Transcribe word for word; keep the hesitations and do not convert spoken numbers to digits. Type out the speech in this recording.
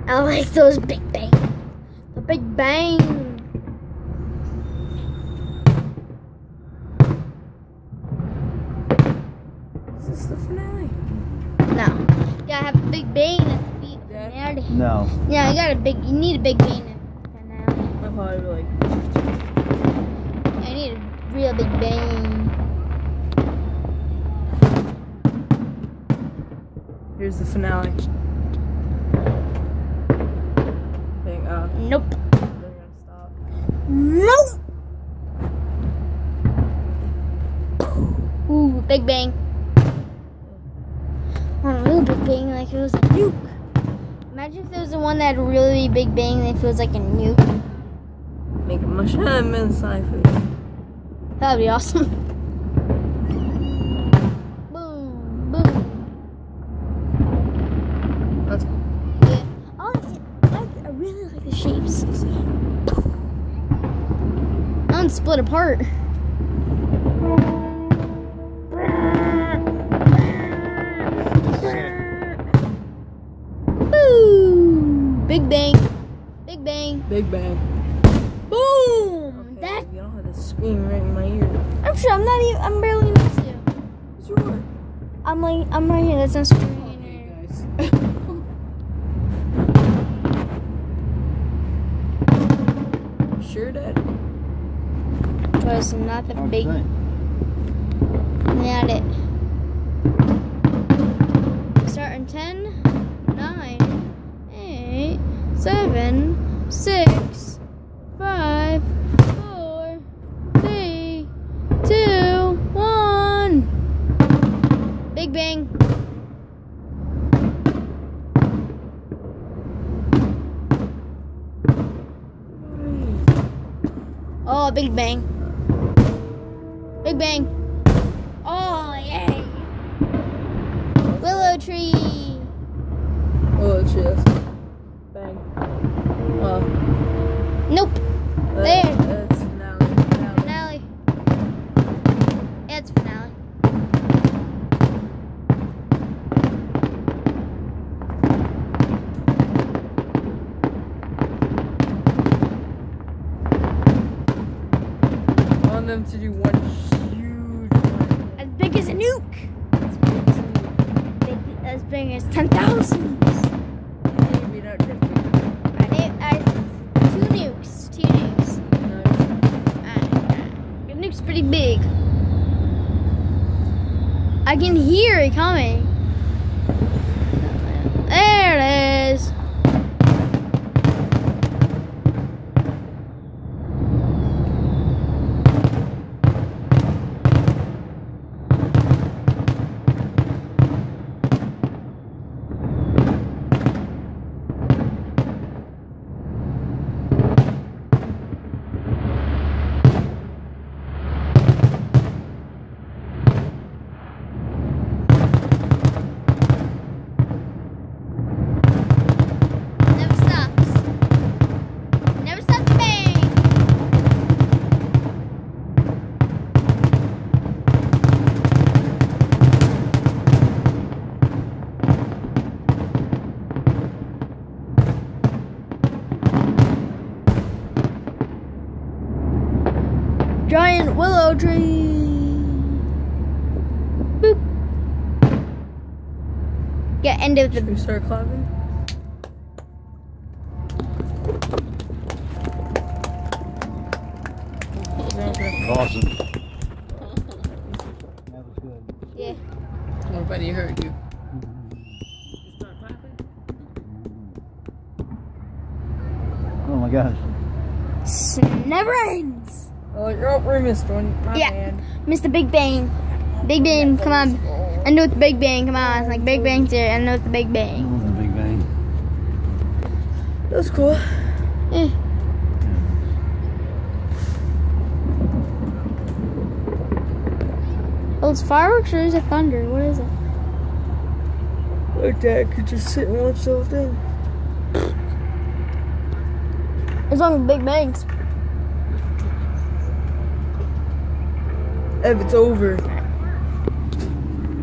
I like those Big Bang. The Big Bang. Is this the finale? No. You gotta have a Big Bang at the feet. Yeah. No. Yeah, you got a big. You need a Big Bang at the finale. I thought I'd be like. I need a real Big Bang. Here's the finale. Thing, uh, Nope. they're gonna stop. Nope. Ooh, Big Bang. Oh, ooh, Big Bang like it was a nuke. Imagine if there was the one that had a really big bang that feels like a nuke. Make a mushroom inside food. That would be awesome. Boom, boom. That's cool. Yeah. Oh, I, I really like the shapes. I'm split apart. Boom! Big bang. Big bang. Big bang. Boom! Okay, That you don't have to scream right in my ear. I'm sure I'm not even. I'm barely next to you. What's your I'm like I'm right here. That's not screwing in Okay, here. guys. Sure did. Was not the Hard to big. say. Not it. Start in ten, nine, eight, seven, six, five, four, three, two, one. Big bang. Oh, big bang. Big bang. Oh, yay. Willow tree. Oh, cheers. Bang. Uh, Nope. that- There. That's finale. Finale. Finale. Yeah, it's finale. I want them to do one huge one. As big as a nuke. It's big to me. Big, as big as ten thousand. Maybe not that big. I need I, two nukes. Two nukes. No, Uh, your nuke's pretty big. I can hear it coming. There it is. Never stops. Never stops to bang. Giant willow tree. Boop. Get end of should the we start clapping? Awesome. That was good. yeah. Nobody heard you. Start clapping? Oh my gosh. Never ends. Oh, you're up, we missed one. My Yeah. bad. Mister Big Bang. Big Bang, come on. I know it's the Big Bang, come on. It's like Big Bang theory. I know it's the Big That Bang. was a big bang. That was cool. Eh. Well, it's fireworks or is it thunder? What is it? My dad could just sit and watch the whole thing. As long as Big Bangs. If it's over.